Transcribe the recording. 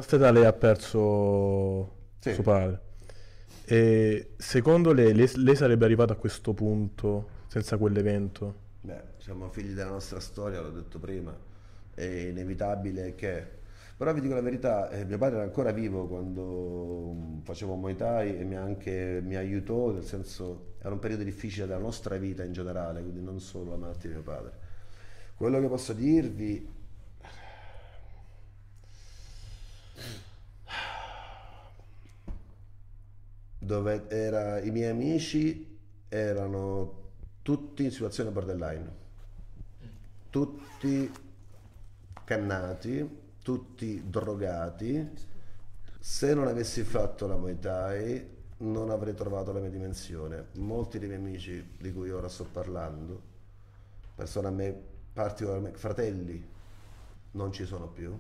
nostra età lei ha perso Sì. suo padre. E secondo lei sarebbe arrivato a questo punto senza quell'evento? Beh, siamo figli della nostra storia, l'ho detto prima, è inevitabile che... Però vi dico la verità, mio padre era ancora vivo quando facevo Muay Thai e mi aiutò, nel senso era un periodo difficile della nostra vita in generale, quindi non solo la malattia di mio padre. Quello che posso dirvi, i miei amici erano tutti in situazione borderline, tutti cannati, tutti drogati. Se non avessi fatto la Muay Thai non avrei trovato la mia dimensione. Molti dei miei amici di cui ora sto parlando, persone a me particolarmente fratelli, non ci sono più.